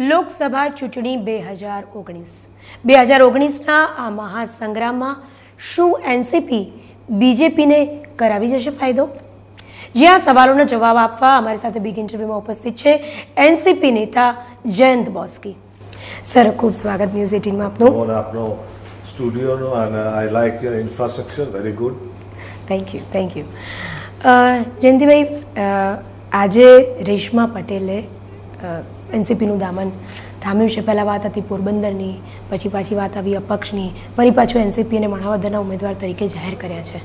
લોકસભા ચૂંટણી 2019ના આ મહાસંગ્રામમાં શું એનસીપી બીજેપીને કરાવી જશે ફાયદો? જ્યાં સવાલોનો જવાબ આપવા અમારી સાથે બિગ ઇન્ટરવ્યુમાં ઉપસ્થિત છે એનસીપી નેતા જયંત બોસ્કી. સર, ખૂબ સ્વાગત ન્યૂઝ 18માં આપનું. આપનો સ્ટુડિયોનો અને I like your infrastructure, very good. Thank you. Jayantibhai, આજે રેશમા પટેલે એનસીપીનું દામન થામ્યું છે. પહેલાં વાત હતી પોરબંદરની, પછી પાછી વાત આવી અપક્ષની, ફરી પાછું એનસીપી અને માણાવદરના ઉમેદવાર તરીકે જાહેર કર્યા છે.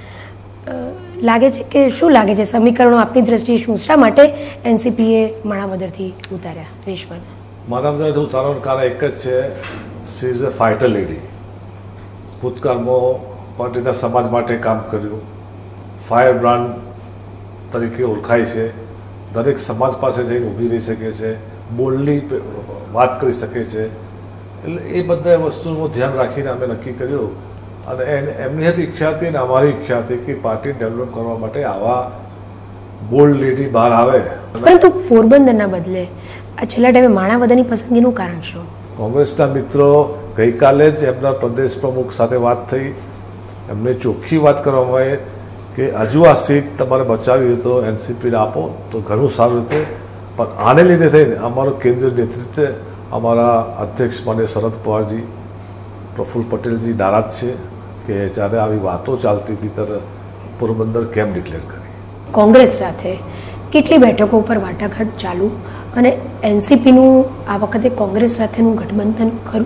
લાગે છે કે શું લાગે છે સમીકરણો આપની દ્રષ્ટિએ શું, શા માટે એનસીપીએ માણાવદરથી ઉતાર્યા રેશમાને? માણાવદરથી ઉતારવાનું કારણ એક જ છે, she is a fighter lady. ભૂતકાળમાં પાટીદાર સમાજ માટે કામ કર્યું, ફાયર બ્રાન્ડ તરીકે ઓળખાય છે, દરેક સમાજ પાસે જઈને ઊભી રહી શકે છે, બોલ્ડલી વાત કરી શકે છે. એટલે એ બધા વસ્તુનું ધ્યાન રાખીને અમે નક્કી કર્યું અને એમની હતી ઈચ્છા હતી અને અમારી ઈચ્છા હતી કે પાર્ટી ડેવલપ કરવા માટે આવા બોલ્ડ લેડી બહાર આવે. પરંતુ પોરબંદરના બદલે આ છેલ્લા ટાઈમે માણાવદરની પસંદગીનું કારણ શું? કોંગ્રેસના મિત્રો ગઈકાલે જ એમના પ્રદેશ પ્રમુખ સાથે વાત થઈ. એમને ચોખ્ખી વાત કરવામાં આવી કે હજુ આ સીટ તમારે બચાવી હોય તો એનસીપીને આપો તો ઘણું સારું રીતે. પણ આને લીધે થઈને અમારું કેન્દ્રીય નેતૃત્વ, અમારા અધ્યક્ષ માન્ય શરદ પવારજી, પ્રફુલ્લ પટેલજી નારાજ છે કે જ્યારે આવી વાતો ચાલતી હતી ત્યારે પોરબંદર કેમ ડિક્લેર કરી. કોંગ્રેસ સાથે કેટલી બેઠકો ઉપર વાટાઘાટ ચાલુ અને એનસીપીનું આ વખતે કોંગ્રેસ સાથેનું ગઠબંધન ખરું?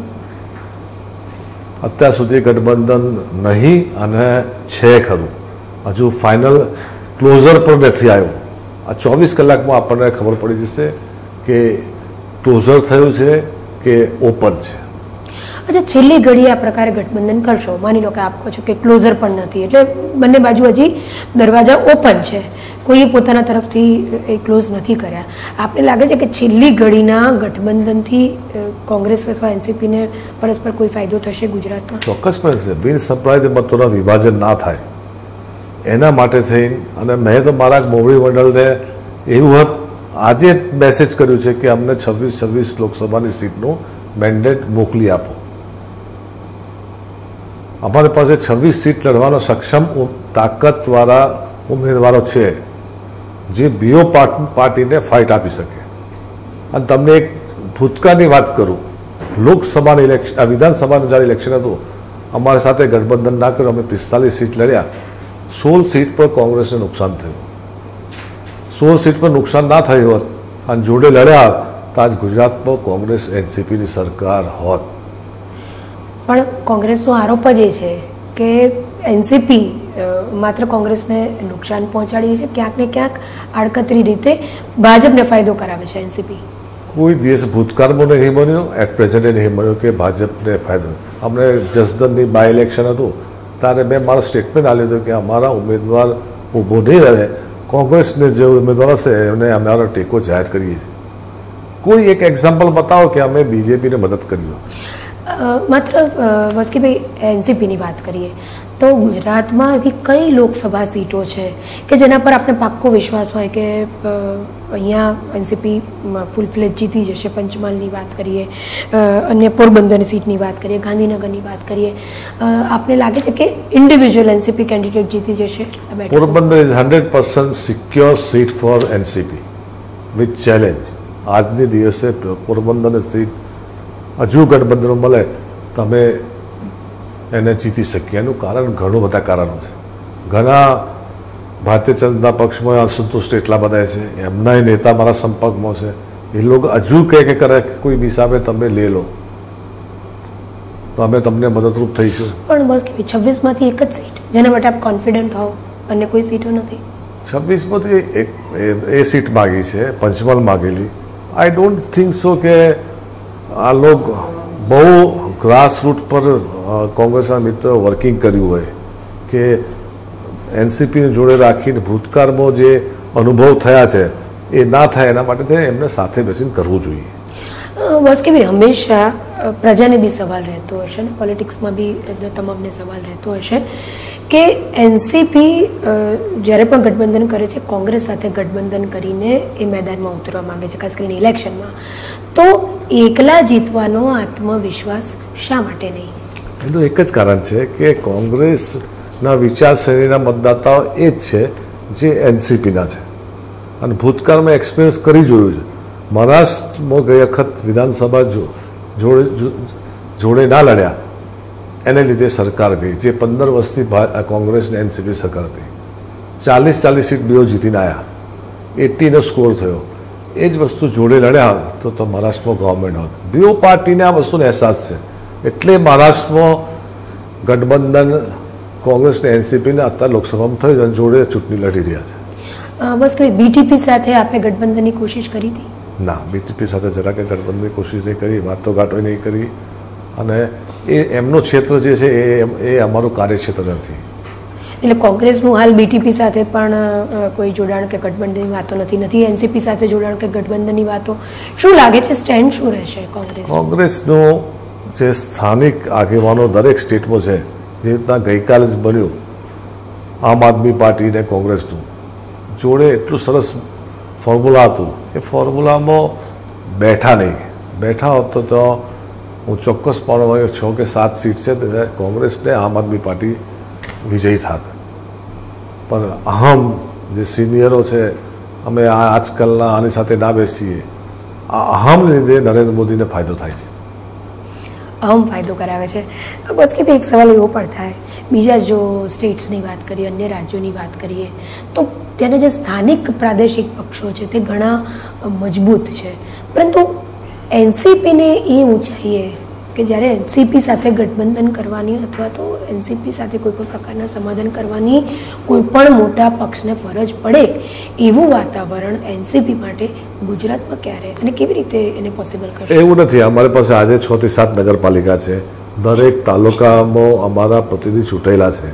અત્યાર સુધી ગઠબંધન નહીં અને છે ખરું, હજુ ફાઇનલ ક્લોઝર પર નથી આવ્યો. આ 24 કલાકમાં આપણને ખબર પડી જશે કે ક્લોઝર થયું છે કે ઓપન છે. અચ્છા, છેલ્લી ઘડી આ પ્રકારે ગઠબંધન કરશો, માની લો કે આપ કહો છો કે ક્લોઝર પણ નથી, એટલે બંને બાજુ હજી દરવાજા ઓપન છે, કોઈએ પોતાના તરફથી એ ક્લોઝ નથી કર્યા. આપને લાગે છે કે છેલ્લી ઘડીના ગઠબંધનથી કોંગ્રેસ અથવા એનસીપીને પરસ્પર કોઈ ફાયદો થશે ગુજરાતમાં? ચોક્કસપણે છે. બિન સંપ્રદાય મતોના વિભાજન ના થાય એના માટે થઈને અને મેં તો મારા મોવડી મંડળને એવું આજે મેસેજ કર્યું છે કે અમને 26 લોકસભાની સીટનું મેન્ડેટ મોકલી આપો. અમારી પાસે 26 સીટ લડવાનો સક્ષમ તાકાતવાળા ઉમેદવારો છે જે બીઓ પાર્ટીને ફાઇટ આપી શકે. અને તમને એક ભૂતકાળની વાત કરું, લોકસભાની ઇલેક્શન, વિધાનસભાનું જ્યારે ઇલેક્શન હતું અમારી સાથે ગઠબંધન ના કર્યું, અમે 45 સીટ લડ્યા, 16 સીટ પર કોંગ્રેસને નુકસાન થયું. 16 સીટ પર નુકસાન ના થયું હોત અને જોડે લડ્યા તો આજ ગુજરાતમાં કોંગ્રેસ એનસીપીની સરકાર હોત. પણ કોંગ્રેસનો આરોપ જ એ છે કે એનસીપી માત્ર કોંગ્રેસને નુકસાન પહોંચાડી છે, ક્યાંક ને ક્યાંક આડકતરી રીતે ભાજપને ફાયદો કરાવે છે એનસીપી. કોઈ દેશ ભૂતકાળમાં નહીં બન્યો, એટ પ્રેઝન્ટ નહીં બન્યો કે ભાજપને ફાયદો. અમને જસદણની બાય ઇલેક્શન હતું ત્યારે મેં મારો સ્ટેટમેન્ટ આપી દીધું કે અમારા ઉમેદવાર ઊભો નહીં રહે, કોંગ્રેસને જે ઉમેદવાર હશે એમને અમારો ટેકો જાહેર કરીએ. કોઈ એક એક્ઝામ્પલ બતાવો કે અમે બીજેપીને મદદ કરી. માત્ર વસ્કીભાઈ, એનસીપીની વાત કરીએ તો ગુજરાતમાં એવી કઈ લોકસભા સીટો છે કે જેના પર આપણે પાક્કો વિશ્વાસ હોય કે અહીંયા એનસીપી ફૂલ ફ્લેજ જીતી જશે? પંચમહાલની વાત કરીએ, અન્ય પોરબંદરની સીટની વાત કરીએ, ગાંધીનગરની વાત કરીએ, આપને લાગે છે કે ઇન્ડિવિજ્યુઅલ એનસીપી કેન્ડિડેટ જીતી જશે? Porbandar is 100% secure seat for NCP with challenge. આજની દિવસે પોરબંદરની સીટ હજુ ગઠબંધનો મળે તમે એને જીતી શકીએ. એનું કારણ ઘણું બધા કારણો છે. ઘણા ભારતીય જનતા પક્ષમાં અસંતુષ્ટ એટલા બધા છે, એમના નેતા મારા સંપર્કમાં છે, એ લોકો હજુ કહે કે કરે કોઈ હિસાબે તમે લે લો તો અમે તમને મદદરૂપ થઈશું. પણ બસ 26માંથી એક જ સીટ જેના માટે આપ કોન્ફિડન્ટ હોવ, અને કોઈ સીટો નથી? 26માંથી એ સીટ માગી છે, પંચમહાલ માગેલી. આઈ ડોન્ટ થિંક સો કે આ લોકો બહુ ગ્રાસરૂટ પર કોંગ્રેસના મિત્રોએ વર્કિંગ કર્યું હોય કે એનસીપીને જોડે રાખીને ભૂતકાળમાં જે અનુભવ થયા છે એ ના થાય એના માટે એમને સાથે બેસીને કરવું જોઈએ. બસ કે ભાઈ, હંમેશા પ્રજાને બી સવાલ રહેતો હશે ને, પોલિટિક્સમાં બી તમામને સવાલ રહેતો હશે કે એનસીપી જ્યારે પણ ગઠબંધન કરે છે, કોંગ્રેસ સાથે ગઠબંધન કરીને એ મેદાનમાં ઉતરવા માંગે છે, ખાસ કરીને ઇલેક્શનમાં, તો એકલા જીતવાનો આત્મવિશ્વાસ શા માટે નહીં? એનું એક જ કારણ છે કે કોંગ્રેસના વિચારશ્રેણીના મતદાતાઓ એ જ છે જે એનસીપીના છે અને ભૂતકાળમાં એક્સપિરિયન્સ કરી જોયું છે. મહારાષ્ટ્રમાં ગઈ વખત વિધાનસભા જોડે ના લડ્યા એને લીધે સરકાર ગઈ, જે 15 વર્ષથી કોંગ્રેસને એનસીપી સરકાર હતી. 40 સીટ બેઓ જીતીને આવ્યા, 80નો સ્કોર થયો. એ જ વસ્તુ જોડે લડ્યા તો મહારાષ્ટ્રમાં ગવર્મેન્ટ હોત. બેઓ પાર્ટીને આ વસ્તુનો અહેસાસ છે, એટલે મહારાષ્ટ્રમાં ગઠબંધન કોંગ્રેસ ને એનસીપીને અત્યારે લોકસભામાં થયું અને જોડે ચૂંટણી લડી રહ્યા છે. બસ કોઈ બીટીપી સાથે આપે ગઠબંધનની કોશિશ કરી હતી? ના, બીટીપી સાથે જરા કે ગઠબંધનની કોશિશ નહીં કરી, વાતોઘાટો નહીં કરી, અને એ એમનું ક્ષેત્ર જે છે એ અમારું કાર્યક્ષેત્ર નથી. એટલે કોંગ્રેસનું હાલ બીટીપી સાથે પણ કોઈ જોડાણ કે ગઠબંધનની વાતો નથી, એનસીપી સાથે જોડાણ કે ગઠબંધનની વાતો. શું લાગે છે સ્ટેન્ડ શું રહેશે કોંગ્રેસનું? જે સ્થાનિક આગેવાનો દરેક સ્ટેટમાં છે, જે રીતના ગઈકાલે જ બન્યું આમ આદમી પાર્ટી ને કોંગ્રેસનું જોડે એટલું સરસ ફોર્મ્યુલા હતું, એ ફોર્મ્યુલામાં બેઠા નહીં. બેઠા હોત તો હું ચોક્કસ પણ 6 કે 7 સીટ છે કોંગ્રેસને આમ આદમી પાર્ટી વિજયી થાત. પણ અહમ જે સિનિયરો છે, અમે આજકાલના આની સાથે ના બેસીએ, આ અહમને લીધે નરેન્દ્ર મોદીને ફાયદો થાય છે. અહમ ફાયદો કરાવે છે. બસ કે એક સવાલ એવો પણ થાય, બીજા જો સ્ટેટ્સની વાત કરીએ, અન્ય રાજ્યોની વાત કરીએ, તો ત્યાંના જે સ્થાનિક પ્રાદેશિક પક્ષો છે તે ઘણા મજબૂત છે, પરંતુ એનસીપીને એ ઊંચાઈએ કે જ્યારે એનસીપી સાથે ગઠબંધન કરવાની અથવા તો એનસીપી સાથે કોઈ પણ પ્રકારના સમાધાન કરવાની કોઈ પણ મોટા પક્ષને ફરજ પડે, એવું વાતાવરણ એનસીપી માટે ગુજરાતમાં ક્યારે અને કેવી રીતે એને પોસિબલ કરશે? એવું નથી. અમારી પાસે આજે 6 થી 7 નગરપાલિકા છે. દરેક તાલુકામાં અમારા પ્રતિનિધિ ચૂંટાયેલા છે.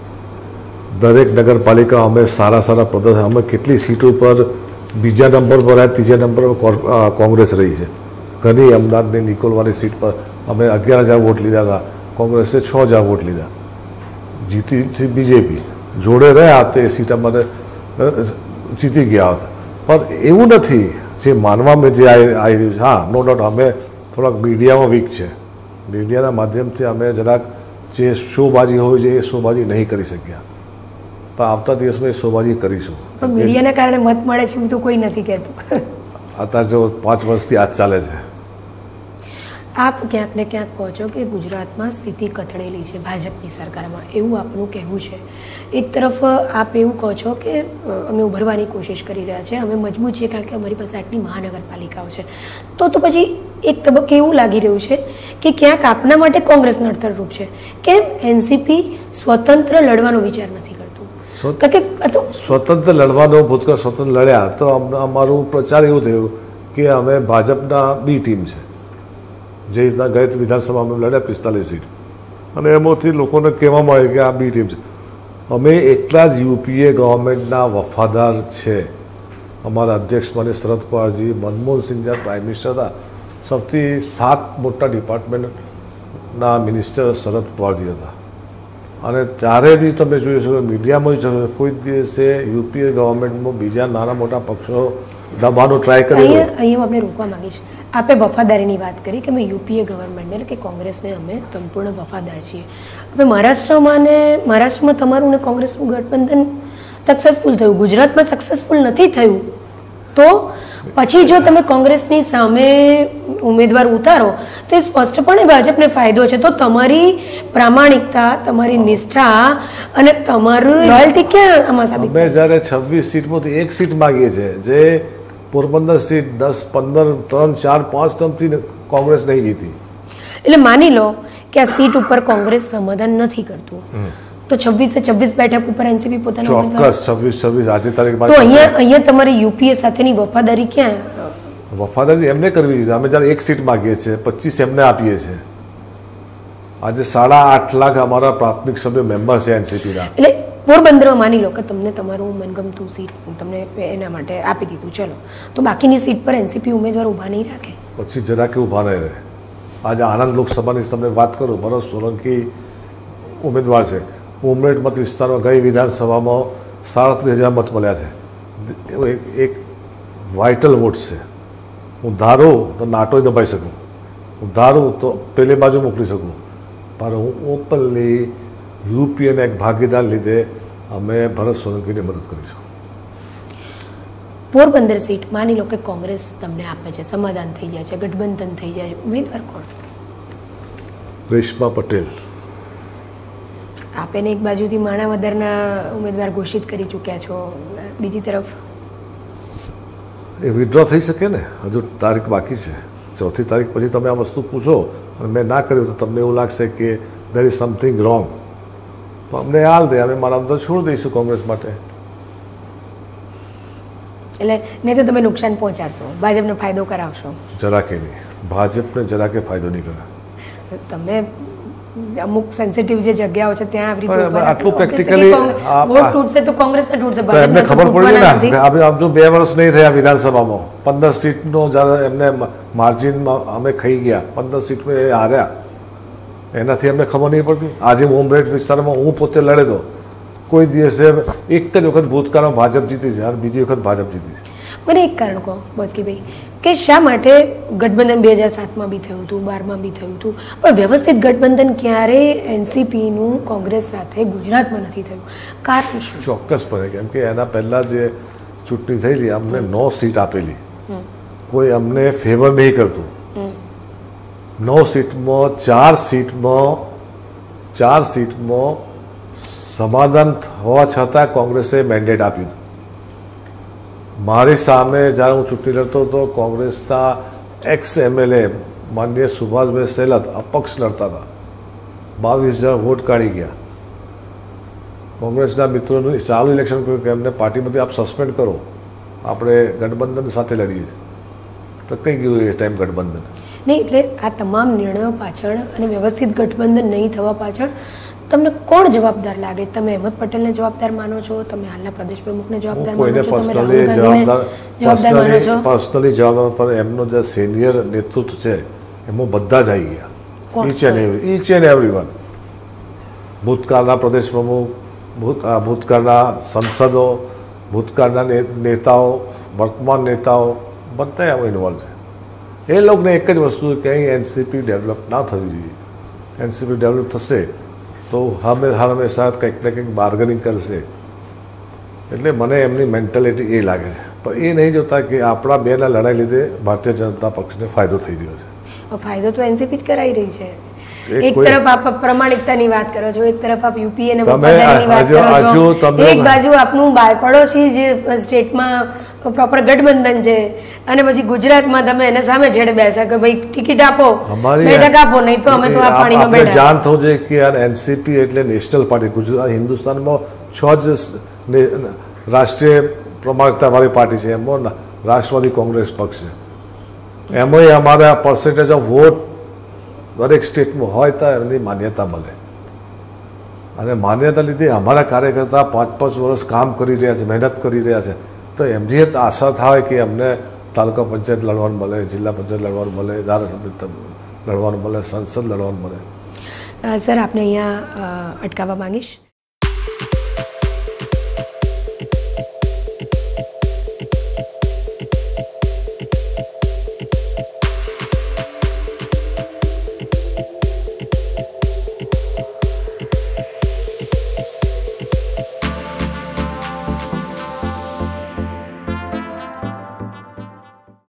દરેક નગરપાલિકા અમે સારા પ્રદર્શન, અમે કેટલી સીટો પર બીજા નંબર પર, ત્રીજા નંબર પર કોંગ્રેસ રહી છે. ઘણી અમદાવાદની નિકોલવાની સીટ પર અમે 11,000 વોટ લીધા હતા, કોંગ્રેસે 6,000 વોટ લીધા. જીતી બીજેપી જોડે રહ્યા તો એ સીટ અમારે જીતી ગયા હતા. પણ એવું નથી જે માનવામાં જે આવી રહ્યું છે. હા, નો ડાઉટ અમે થોડાક મીડિયામાં વીક છે. મીડિયાના માધ્યમથી અમે જરાક જે શોબાજી હોય છે એ શોબાજી નહીં કરી શક્યા, પણ આવતા દિવસમાં એ શોબાજી કરીશું. પણ મીડિયાના કારણે મત મળે છે એવું તો કોઈ નથી કહેતું. અત્યારે જો 5 વર્ષથી આજ ચાલે છે. આપ ક્યાંક ને ક્યાંક કહો છો કે ગુજરાતમાં સ્થિતિ કથળેલી છે ભાજપની સરકારમાં, એવું આપનું કહેવું છે. એક તરફ આપ એવું કહો છો કે અમે ઉભરવાની કોશિશ કરી રહ્યા છીએ, અમે મજબૂત છીએ કારણ કે અમારી પાસે આટલી મહાનગરપાલિકાઓ છે. તો પછી એક તબક્કે એવું લાગી રહ્યું છે કે ક્યાંક આપના માટે કોંગ્રેસ નડતરરૂપ છે. કેમ એનસીપી સ્વતંત્ર લડવાનો વિચાર નથી કરતું? સ્વતંત્ર લડવાનો ભૂતકાળ સ્વતંત્ર લડ્યા તો અમારું પ્રચાર એવું થયું કે અમે ભાજપના બી ટીમ છે. જે રીતના ગઈ વિધાનસભામાં લડ્યા 45 સીટ, અને એમાંથી લોકોને કહેવામાં આવે કે આ બી ટીમ છે. અમે એકલા જ યુપીએ ગવર્મેન્ટના વફાદાર છે. અમારા અધ્યક્ષ માન્ય શરદ પવારજી, મનમોહનસિંહ જ્યારે પ્રાઇમ મિનિસ્ટર હતા, સૌથી 7 મોટા ડિપાર્ટમેન્ટના મિનિસ્ટર શરદ પવારજી હતા. અને ત્યારે બી તમે જોઈ શકો, મીડિયામાં કોઈ દિવસે યુપીએ ગવર્મેન્ટમાં બીજા નાના મોટા પક્ષો દબાવવાનો ટ્રાય કર્યો. અહીંયા આપણે રોકવા માંગીએ છીએ. આપે વફાદારીની વાત કરી કે અમે યુપીએ ગવર્મેન્ટને કે કોંગ્રેસને અમે સંપૂર્ણ વફાદાર છીએ. હવે મહારાષ્ટ્રમાં તમારું ને કોંગ્રેસનું ગઠબંધન સક્સેસફુલ થયું, ગુજરાતમાં સક્સેસફુલ નથી થયું, તો પછી જો તમે કોંગ્રેસની સામે ઉમેદવાર ઉતારો તો એ સ્પષ્ટપણે ભાજપને ફાયદો છે. તો તમારી પ્રામાણિકતા, તમારી નિષ્ઠા અને તમારું લોયલ્ટી ક્યાં આમાં સાબિત? અમે જ્યારે 26 સીટમાંથી 1 સીટ માગીએ છીએ, જે પોરબંદર સીટ 10, 15, 3, 4, 5 ટર્મથી કોંગ્રેસ નહીં જીતી. એટલે માની લો કે આ સીટ ઉપર કોંગ્રેસ સમાધાન નથી કરતું, તો 26 બેઠક ઉપર એનસીપી પોતાનો ચોક્કસ 26 આજે તારીખ. તો અહીંયા તમારી યુપીએ સાથેની વફાદારી ક્યાં? વફાદારી એમને કરવી જોઈએ. અમે જ્યારે 1 સીટ માગીએ છીએ, 25 એમને આપીએ છીએ. આજે 8.5 લાખ અમારા પ્રાથમિક સભ્ય મેમ્બર છે એનસીપીના. એટલે પોરબંદરમાં માની લો કે તમને તમારું મનગમતું સીટ તમને એના માટે આપી દીધું, ચલો, તો બાકીની સીટ પર એનસીપી ઉમેદવાર ઊભા નહીં રાખે? પછી જરાક ઊભા નહીં રહે. આજે આણંદ લોકસભાની તમને વાત કરું, ભરત સોલંકી ઉમેદવાર છે. ઉમરેઠ મત વિસ્તારમાં ગઈ વિધાનસભામાં 37,000 મત મળ્યા છે. એક વાઇટલ વોટ છે. હું ધારું તો નાટોય દબાઈ શકું, હું ધારું તો પેલી બાજુ મોકલી શકું, પણ હું ઓપનલી યુપીએના એક ભાગીદાર લીધે અમે ભરત સોલંકીને મદદ કરીશું. પોરબંદર સીટ માની લો કે કોંગ્રેસ તમને આપે છે, સમાધાન થઈ જાય છે, ગઠબંધન થઈ જાય છે, ઉમેદવાર કોણ? રેશમા પટેલ. આપેને એક બાજુથી માણાવદરના ઉમેદવાર ઘોષિત કરી ચૂક્યા છો, બીજી તરફ એ વિડ્રો થઈ શકે ને, હજુ તારીખ બાકી છે. 4મી તારીખ પછી તમે આ વસ્તુ પૂછો અને મેં ના કર્યું તો તમને એવું લાગશે કે દેર ઇઝ સમથિંગ રોંગ, તો અમને હાલ દે, અમે માણાવદર છોડી દઈશું કોંગ્રેસ માટે. એટલે નહીં તો તમે નુકસાન પહોંચાડશો, ભાજપને ફાયદો કરાવશો? જરાકે નહીં, ભાજપને જરાકે ફાયદો નહીં કરે. તમે અમુક સેન્સિટિવ જે જગ્યાઓ છે ત્યાં આવી રીતે આટલું પ્રેક્ટિકલી વોટ તૂટશે તો કોંગ્રેસને તૂટશે, એમને ખબર પડી ને. આમ જો 2 વર્ષ નહીં થયા વિધાનસભામાં 15 સીટનો જ્યારે એમને માર્જિનમાં અમે ખાઈ ગયા, 15 સીટમાં એ હાર્યા, એનાથી અમને ખબર નહીં પડતી. આજે હોમરેટ વિસ્તારમાં હું પોતે લડેલો, કોઈ દિવસે એક જ વખત ભૂતકાળમાં ભાજપ જીતી છે અને બીજી વખત ભાજપ જીતી છે. મને એક કારણ કહો બોસકીભાઈ, કે શા માટે ગઠબંધન 2007માં બી થયું હતું, 12માં બી થયું હતું, પણ વ્યવસ્થિત ગઠબંધન ક્યારેય એનસીપીનું કોંગ્રેસ સાથે ગુજરાતમાં નથી થયું? કારણ શું? ચોક્કસપણે, કેમ કે એના પહેલાં જે ચૂંટણી થયેલી અમને 9 સીટ આપેલી, કોઈ અમને ફેવર નહીં કરતું. 9 સીટમાં 4 સીટમાં સમાધાન હોવા છતાં કોંગ્રેસે મેન્ડેટ આપ્યું. મારી સામે જ્યારે હું ચૂંટણી લડતો હતો, કોંગ્રેસના એક્સ MLA માનનીય સુભાષભાઈ સેલત અપક્ષ લડતા હતા, 22,000 વોટ કાઢી ગયા. કોંગ્રેસના મિત્રોનું ચાલુ ઇલેક્શન કહ્યું કે એમને પાર્ટીમાંથી આપ સસ્પેન્ડ કરો, આપણે ગઠબંધન સાથે લડીએ. તો કઈ ગયું એ ટાઈમ ગઠબંધન નહીં. એટલે આ તમામ નિર્ણયો પાછળ અને વ્યવસ્થિત ગઠબંધન નહીં થવા પાછળ તમને કોણ જવાબદાર લાગે? તમે અહેમદ પટેલને જવાબદાર માનો છો? તમે હાલના પ્રદેશ પ્રમુખને જવાબદાર માનો છો? તમે રાહુલ ગાંધીને જવાબદાર માનો છો? પર્સનલી જવાબદાર, પણ એમનો જે સિનિયર નેતૃત્વ છે એમાં બધા જ આવી ગયા, ઈચ એન્ડ એવરી વન. ભૂતકાળના પ્રદેશ પ્રમુખ, ભૂતકાળના સંસદો, ભૂતકાળના નેતાઓ, વર્તમાન નેતાઓ બધા એમાં ઇન્વોલ્વ છે. એ લોકોને એક જ વસ્તુ કે અહીં એનસીપી ડેવલપ ના થવી જોઈએ. એનસીપી ડેવલપ થશે તો હંમેશા કંઈક ને કંઈક બાર્ગેનિંગ કરશે. એટલે મને એમની મેન્ટાલિટી એ લાગે છે, પણ એ નહીં જોતા કે આપણા બેના લડાઈ લીધે ભારતીય જનતા પક્ષને ફાયદો થઈ રહ્યો છે. ફાયદો તો એનસીપી જ કરાઈ રહી છે. એક તરફ આપ પ્રમાણિકતાની વાત કરો છો, એક તરફ આપ યુપીએ ને વફાદારીની વાત કરો છો, એક બાજુ આપનું પડોશી જે સ્ટેટમાં પ્રોપર ગઠબંધન છે અને પછી ગુજરાતમાં તમે એને સામે છેડે બેસા કે ભાઈ ટિકિટ આપો, બેઠક આપો, નહીં તો અમે તો આ પાણીમાં બેઠા. જાણ થવું જોઈએ કે એનસીપી એટલે નેશનલ પાર્ટી. ગુજરાત હિન્દુસ્તાનમાં 6 જ રાષ્ટ્રીય પ્રમાણિકતા વાળી પાર્ટી છે. એમાં રાષ્ટ્રવાદી કોંગ્રેસ પક્ષ છે, એમાંય અમારા પર્સન્ટેજ ઓફ વોટ દરેક સ્ટેટમાં હોય તો એમની માન્યતા મળે. અને માન્યતા લીધે અમારા કાર્યકર્તા 5-5 વર્ષ કામ કરી રહ્યા છે, મહેનત કરી રહ્યા છે, તો એમની આશા થાય કે અમને તાલુકા પંચાયત લડવાનું મળે, જિલ્લા પંચાયત લડવાનું મળે, ધારાસભ્ય લડવાનું મળે, સંસદ લડવાનું મળે. સર, આપને અહીંયા અટકાવવા માંગીશ.